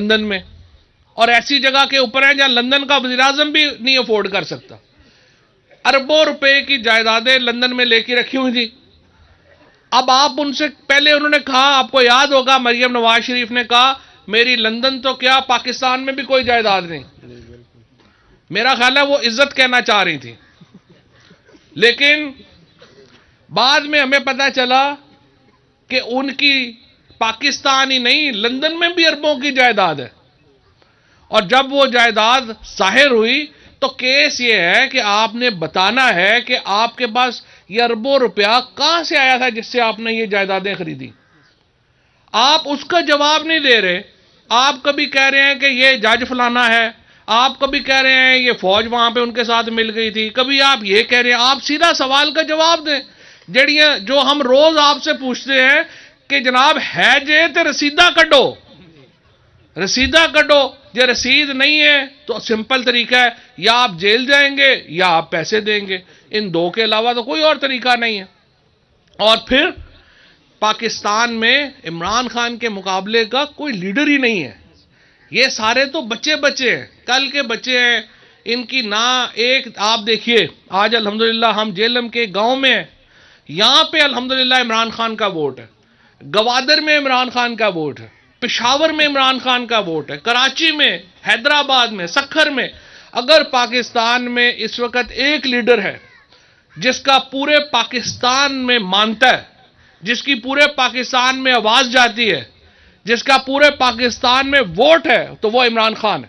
London में, और ऐसी जगह के ऊपर हैं जहां लंदन का वज़ीर-ए-आज़म भी नहीं अफोर्ड कर सकता। अरबों रुपए की जायदादें लंदन में लेके रखी हुई थी। अब आप उनसे पहले उन्होंने कहा, आपको याद होगा मरियम नवाज शरीफ ने कहा मेरी लंदन तो क्या पाकिस्तान में भी कोई जायदाद नहीं। मेरा ख्याल है वो इज्जत कहना चाह रही थी, लेकिन बाद में हमें पता चला कि उनकी पाकिस्तान ही नहीं लंदन में भी अरबों की जायदाद है। और जब वो जायदाद जाहिर हुई तो केस ये है कि आपने बताना है कि आपके पास ये अरबों रुपया कहां से आया था जिससे आपने ये जायदादें खरीदी। आप उसका जवाब नहीं दे रहे। आप कभी कह रहे हैं कि ये जज फलाना है, आप कभी कह रहे हैं ये फौज वहां पे उनके साथ मिल गई थी, कभी आप ये कह रहे हैं। आप सीधा सवाल का जवाब दें। जड़ियां जो हम रोज आपसे पूछते हैं कि जनाब है जे ते रसीदा कड्डो, रसीदा कड्डो। जो रसीद नहीं है तो सिंपल तरीका है, या आप जेल जाएंगे या आप पैसे देंगे। इन दो के अलावा तो कोई और तरीका नहीं है। और फिर पाकिस्तान में इमरान खान के मुकाबले का कोई लीडर ही नहीं है। ये सारे तो बच्चे बच्चे हैं, कल के बच्चे हैं। इनकी ना एक आप देखिए, आज अल्हम्दुलिल्लाह हम जेलम के गांव में हैं, यहां पे अल्हम्दुलिल्लाह इमरान खान का वोट है। गवादर में इमरान खान का वोट है, पेशावर में इमरान खान का वोट है, कराची में, हैदराबाद में, सखर में। अगर पाकिस्तान में इस वक्त एक लीडर है जिसका पूरे पाकिस्तान में मानता है, जिसकी पूरे पाकिस्तान में आवाज जाती है, जिसका पूरे पाकिस्तान में वोट है, तो वो इमरान खान है।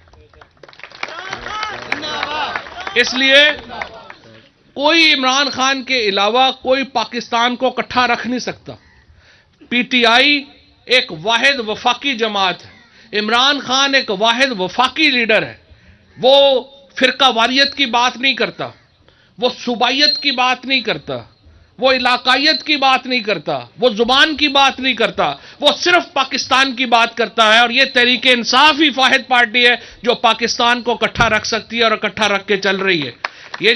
इसलिए कोई इमरान खान के अलावा कोई पाकिस्तान को इकट्ठा रख नहीं सकता। पीटीआई एक वाहिद वफाकी जमात है, इमरान खान एक वाहिद वफाकी लीडर है। वो फिरका वारियत की बात नहीं करता, वो सूबाइयत की बात नहीं करता, वो इलाकायत की बात नहीं करता, वो जुबान की बात नहीं करता, वो सिर्फ पाकिस्तान की बात करता है। और ये तहरीके इंसाफ ही वाहिद पार्टी है जो पाकिस्तान को इकट्ठा रख सकती है और इकट्ठा रख के चल रही है। ये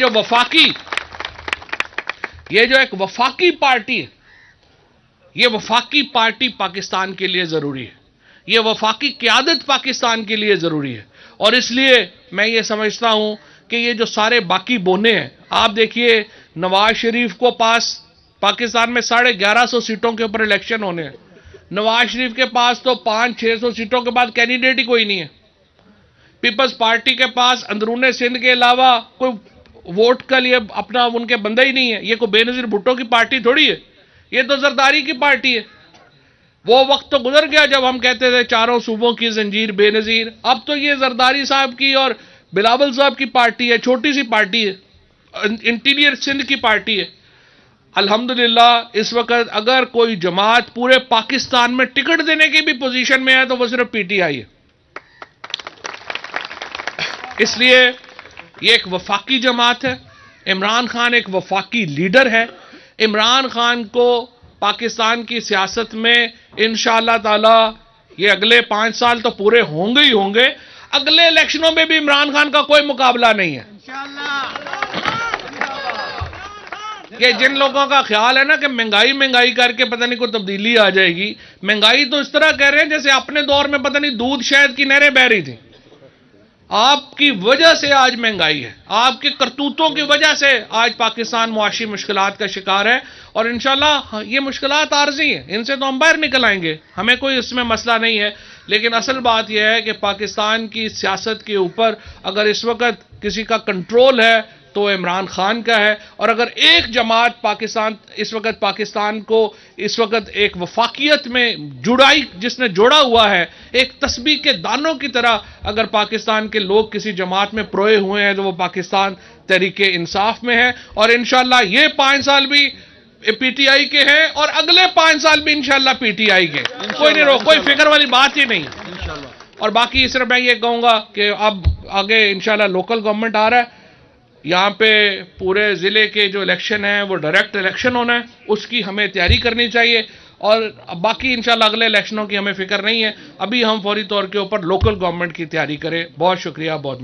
जो एक वफाकी पार्टी है, ये वफाकी पार्टी पाकिस्तान के लिए जरूरी है। ये वफाकी क़यादत पाकिस्तान के लिए जरूरी है। और इसलिए मैं ये समझता हूं कि ये जो सारे बाकी बोने हैं, आप देखिए नवाज शरीफ को पास पाकिस्तान में 1150 सीटों के ऊपर इलेक्शन होने हैं। नवाज शरीफ के पास तो 500-600 सीटों के बाद कैंडिडेट ही कोई नहीं है। पीपल्स पार्टी के पास अंदरूने सिंध के अलावा कोई वोट का लिए अपना उनके बंदा ही नहीं है। ये कोई बेनजीर भुट्टो की पार्टी थोड़ी है, ये तो जरदारी की पार्टी है। वो वक्त तो गुजर गया जब हम कहते थे चारों सूबों की जंजीर बेनजीर। अब तो ये जरदारी साहब की और बिलावल साहब की पार्टी है, छोटी सी पार्टी है, इंटीरियर सिंध की पार्टी है। अल्हम्दुलिल्लाह इस वक्त अगर कोई जमात पूरे पाकिस्तान में टिकट देने की भी पोजीशन में है तो वो सिर्फ पीटीआई है। इसलिए ये एक वफाकी जमात है। इमरान खान एक वफाकी लीडर है। इमरान खान को पाकिस्तान की सियासत में इंशाअल्लाह ताला ये अगले 5 साल तो पूरे होंगे ही होंगे। अगले इलेक्शनों में भी इमरान खान का कोई मुकाबला नहीं है। ये जिन लोगों का ख्याल है ना कि महंगाई करके पता नहीं कोई तब्दीली आ जाएगी, महंगाई तो इस तरह कह रहे हैं जैसे अपने दौर में पता नहीं दूध शहद की नहरें बह रही थी। आपकी वजह से आज महंगाई है, आपके करतूतों की वजह से आज पाकिस्तान मुआशी मुश्किलात का शिकार है। और इंशाल्लाह ये मुश्किलात आर्जी हैं, इनसे तो हम बाहर निकल आएंगे, हमें कोई इसमें मसला नहीं है। लेकिन असल बात यह है कि पाकिस्तान की सियासत के ऊपर अगर इस वक्त किसी का कंट्रोल है तो इमरान खान का है। और अगर एक जमात पाकिस्तान इस वक्त पाकिस्तान को इस वक्त एक वफाकियत में जिसने जोड़ा हुआ है, एक तस्बीह के दानों की तरह अगर पाकिस्तान के लोग किसी जमात में प्रोए हुए हैं तो वो पाकिस्तान तहरीके इंसाफ में है। और इंशाल्लाह ये 5 साल भी पीटीआई के हैं और अगले 5 साल भी इंशाल्लाह पीटीआई के। कोई नहीं रोक, कोई फिक्र वाली बात ही नहीं। और बाकी सिर्फ मैं ये कहूंगा कि अब आगे इंशाल्लाह लोकल गवर्नमेंट आ रहा है, यहाँ पे पूरे ज़िले के जो इलेक्शन है वो डायरेक्ट इलेक्शन होना है, उसकी हमें तैयारी करनी चाहिए। और बाकी इंशाल्लाह अगले इलेक्शनों की हमें फिक्र नहीं है। अभी हम फौरी तौर के ऊपर लोकल गवर्नमेंट की तैयारी करें। बहुत शुक्रिया, बहुत